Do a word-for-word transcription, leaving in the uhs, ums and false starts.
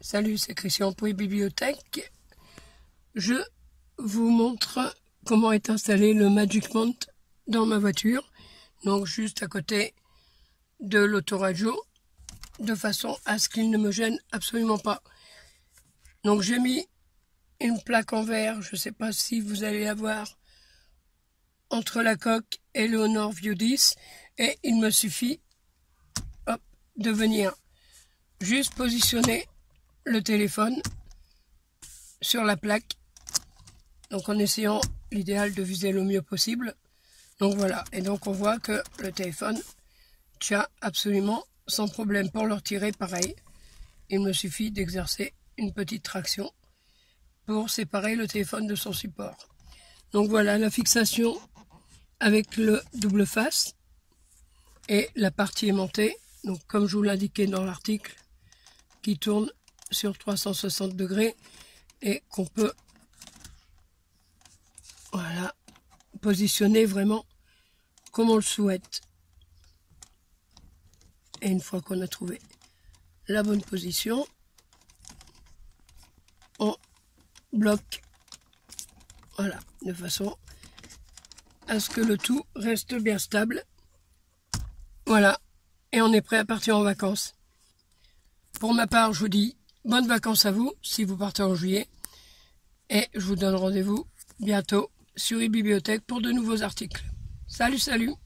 Salut, c'est Christian pour e-bibliothèque. Je vous montre comment est installé le Magic Mount dans ma voiture. Donc juste à côté de l'autoradio, de façon à ce qu'il ne me gêne absolument pas. Donc j'ai mis une plaque en verre, je ne sais pas si vous allez la voir, entre la coque et le Honor View dix. Et il me suffit hop, de venir juste positionner le téléphone sur la plaque, donc en essayant l'idéal de viser le mieux possible. Donc voilà, et donc on voit que le téléphone tient absolument sans problème. Pour le retirer, pareil, il me suffit d'exercer une petite traction pour séparer le téléphone de son support. Donc voilà la fixation avec le double face et la partie aimantée, donc comme je vous l'indiquais dans l'article, qui tourne sur trois cent soixante degrés et qu'on peut voilà positionner vraiment comme on le souhaite. Et une fois qu'on a trouvé la bonne position, on bloque, voilà, de façon à ce que le tout reste bien stable. Voilà, et on est prêt à partir en vacances. Pour ma part, je vous dis bonnes vacances à vous si vous partez en juillet. Et je vous donne rendez-vous bientôt sur e-bibliothèque pour de nouveaux articles. Salut, salut!